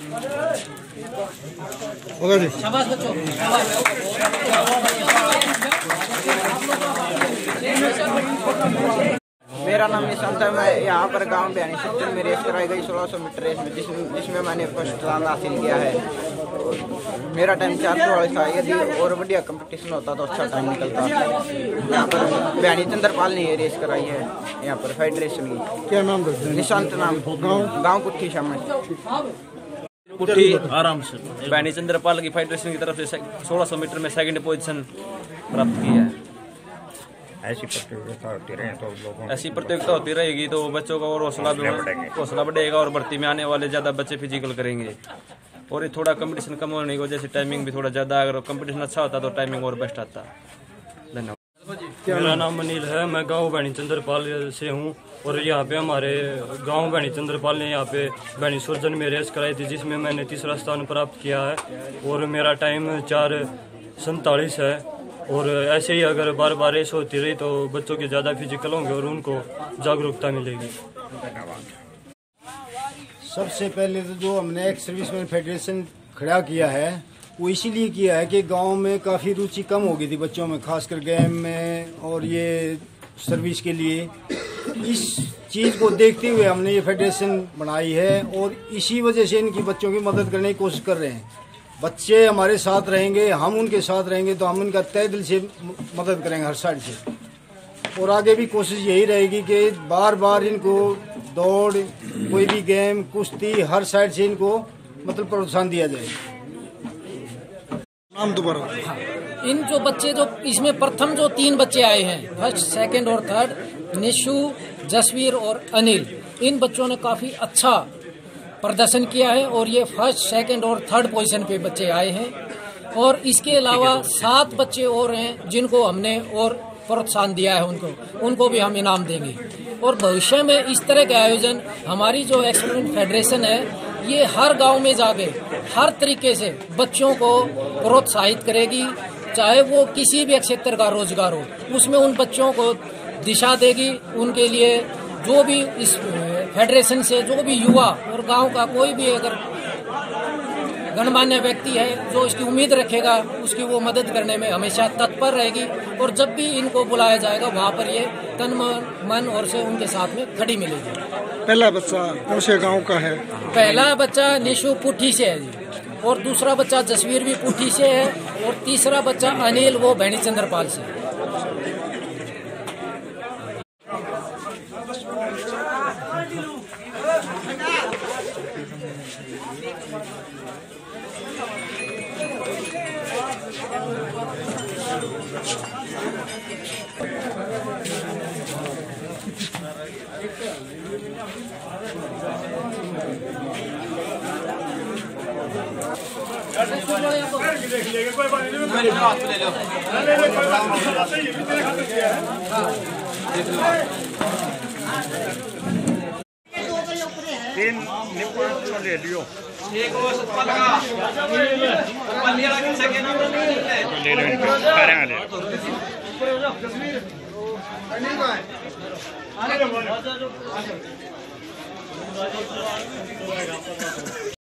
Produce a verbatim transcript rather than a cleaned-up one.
होगा जी। मेरा नाम निशांत है। मैं यहाँ पर गांव बयानी सेक्टर में रेस कराई गई सोलह सौ मीटर रेस में जिसमें जिसमें मैंने फर्स्ट रैंक हासिल किया है। मेरा टाइम चार सौ वाली था। यदि और बढ़िया कंपटीशन होता तो अच्छा टाइम निकलता। यहाँ पर बयानी चंद्रपाल ने ये रेस कराई है यहाँ पर फेडरेशन की। क्या नाम? निशांत नाम। गाँव गाँव कुट्ठी शामिल कुट्ठी आराम से बयानी चंद्रपाल की फेडरेशन की तरफ से सोलह सौ मीटर में सेकंड पोजीशन प्राप्त की है। ऐसी प्रतियोगिता होती रहे तो लोगों ऐसी प्रतियोगिता होती रहेगी तो बच्चों का और हौसला हौसला बढ़ेगा और भर्ती में आने वाले ज़्यादा बच्चे फिजिकल करेंगे। और ये थोड़ा कंपटीशन कम होने की वजह से टाइमिंग भी थोड़ा ज़्यादा, अगर कंपटीशन अच्छा होता तो टाइमिंग और बेस्ट आता। धन्यवाद। मेरा नाम अनिल है। मैं गांव बयानी चंद्रपाल से हूं और यहाँ पे हमारे गांव बयानी चंद्रपाल ने यहाँ पे बयानी सुरजन में रेस कराई थी जिसमें मैंने तीसरा स्थान प्राप्त किया है और मेरा टाइम चार सैंतालीस है। और ऐसे ही अगर बार बार रेस होती रही तो बच्चों के ज़्यादा फिजिकल होंगे और उनको जागरूकता मिलेगी। सबसे पहले तो जो हमने एक सर्विसमैन फेडरेशन खड़ा किया है वो इसीलिए किया है कि गांव में काफ़ी रुचि कम हो गई थी बच्चों में, खासकर गेम में और ये सर्विस के लिए। इस चीज़ को देखते हुए हमने ये फेडरेशन बनाई है और इसी वजह से इनकी बच्चों की मदद करने की कोशिश कर रहे हैं। बच्चे हमारे साथ रहेंगे, हम उनके साथ रहेंगे तो हम उनका तय दिल से मदद करेंगे हर साइड से। और आगे भी कोशिश यही रहेगी कि बार बार इनको दौड़, कोई भी गेम, कुश्ती, हर साइड से इनको मतलब प्रोत्साहन दिया जाए। नाम दोबारा। इन जो बच्चे जो इसमें प्रथम जो तीन बच्चे आए हैं, फर्स्ट, सेकंड और थर्ड, निशु, जसवीर और अनिल, इन बच्चों ने काफ़ी अच्छा प्रदर्शन किया है और ये फर्स्ट, सेकंड और थर्ड पोजीशन पे बच्चे आए हैं। और इसके अलावा सात बच्चे और हैं जिनको हमने और प्रोत्साहन दिया है, उनको उनको भी हम इनाम देंगे। और भविष्य में इस तरह के आयोजन हमारी जो एक्सपेरिमेंट फेडरेशन है ये हर गांव में जाके हर तरीके से बच्चों को प्रोत्साहित करेगी, चाहे वो किसी भी क्षेत्र का रोजगार हो उसमें उन बच्चों को दिशा देगी। उनके लिए जो भी इस फेडरेशन से जो भी युवा और गांव का कोई भी अगर गणमान्य व्यक्ति है जो इसकी उम्मीद रखेगा उसकी वो मदद करने में हमेशा तत्पर रहेगी। और जब भी इनको बुलाया जाएगा वहाँ पर ये तन मन और से उनके साथ में खड़ी मिलेगी। पहला बच्चा कौन से गांव का है? पहला बच्चा निशु पुट्ठी से है जी, और दूसरा बच्चा जसवीर भी पुट्ठी से है, और तीसरा बच्चा अनिल वो बयानी चंद्रपाल से। तीन निपुण ले लियो ले लो